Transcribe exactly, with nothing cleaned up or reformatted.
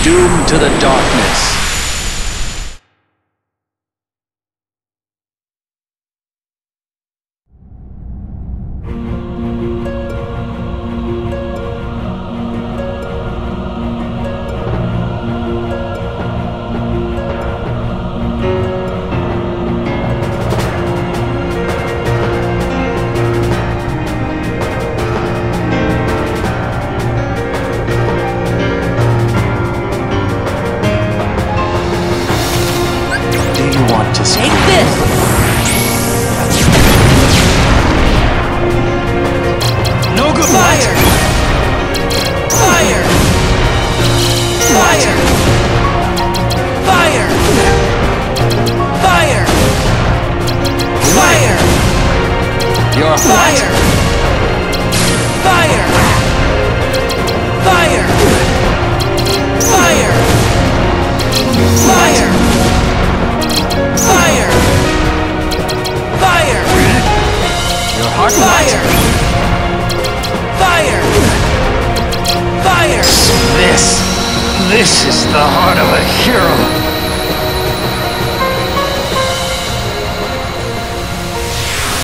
doomed to the darkness. Take this! No good. Fire! Fire! Fire! Fire! Fire! Fire! You're Fire! Fire! Fire! Fire! Fire! Fire! Fire! Your heart. Fire! Fire! Fire! This, this is the heart of a hero.